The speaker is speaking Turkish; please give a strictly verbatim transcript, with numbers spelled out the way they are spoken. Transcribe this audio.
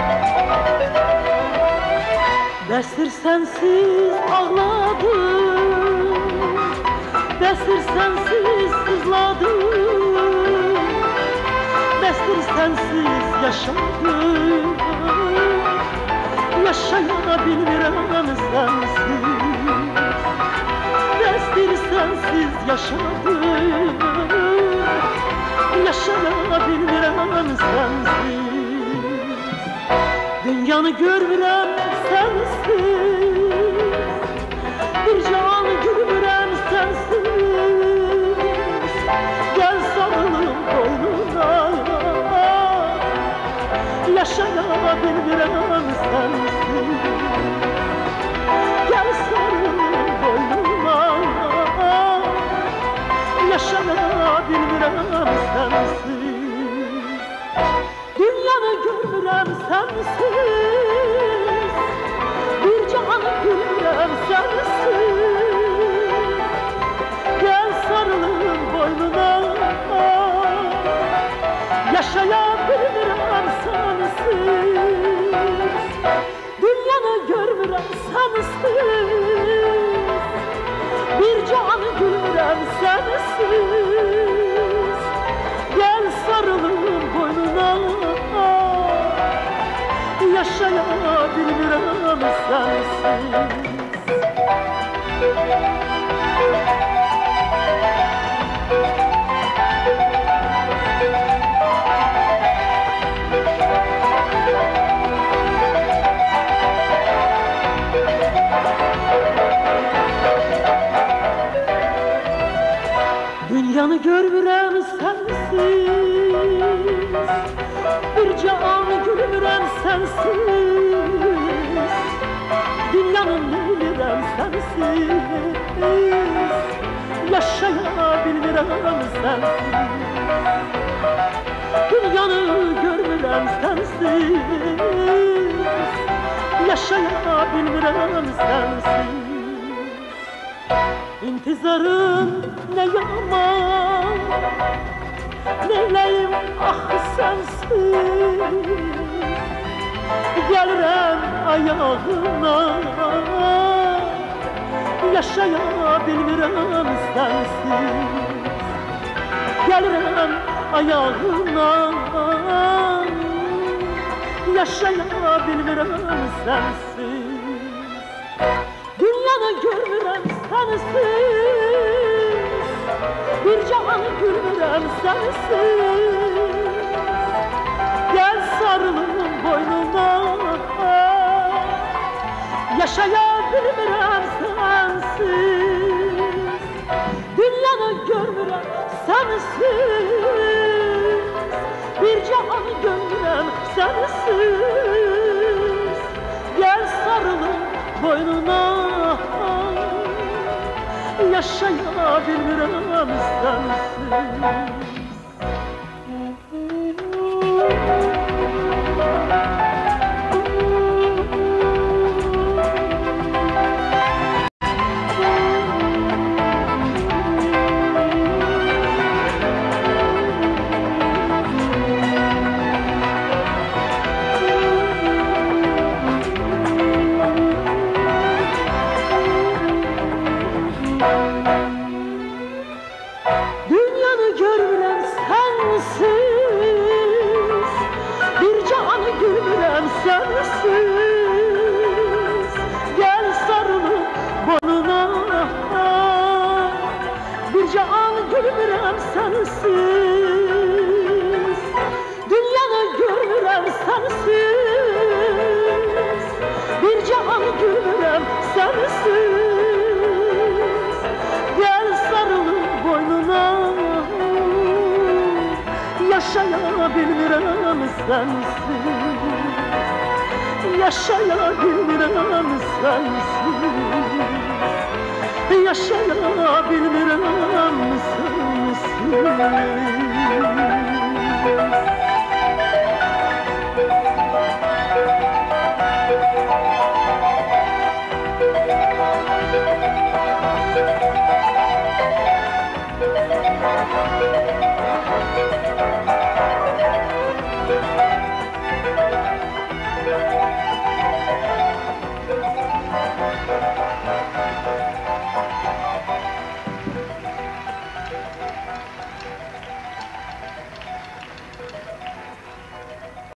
Bəsdir sensiz ağladım, bəsdir sensiz sızladım, bəsdir sensiz yaşadım, yaşaya bilmirəm sensiz. Bəsdir sensiz yaşadım, yaşaya bilmirəm sensiz. Dünyanı görmürəm sensiz, bir can gülmürəm sensiz. Gel sarılım boynuna, yaşaya bilmirəm sensiz. Gel sarılım boynuna, yaşaya bilmirəm sensiz. Dünyanı görmürəm sensiz, bir can gülmürəm sensiz. Gel sarılım boynuna, yaşaya bilmirəm sensiz. Dünyanı görmürəm sensiz, bir can gülmürəm sensiz. Gel sarılım boynuna, yaşaya bilmirəm sensiz. Dünyanı görmürəm sensiz, bir can gülmürəm sensiz. Dünyanı bilmirəm sensiz, yaşaya bilmirəm sensiz. Dünyanı görmürəm sensiz, yaşaya bilmirəm sensiz. İntizarım ne yaman, neyleyim ah sensiz. Gelirəm ayağına, yaşaya bilmirəm sensiz. Gelirəm ayağına, yaşaya bilmirəm sensiz. Dünyanı görmürəm sensiz, bir can gülmürəm sensiz. Gel sarılım boynuna, yaşaya bilmirəm sensiz. Dünyanı görmürəm sensiz, bir can gülmürəm sensiz. Gel sarılım boynuna, yaşaya bilmirəm sensiz. Dünyanı görmürəm sensiz, bir can gülmürəm sensiz. Gel sarılım boynuna, bir can gülmürəm sensiz. Dünyanı görmürəm sensiz, bir can gülmürəm sensiz. Gel sarılım boynuna, yaşaya bilmirəm sensiz. Yaşaya bilmirəm sensiz. Yaşaya bilmirəm sensiz.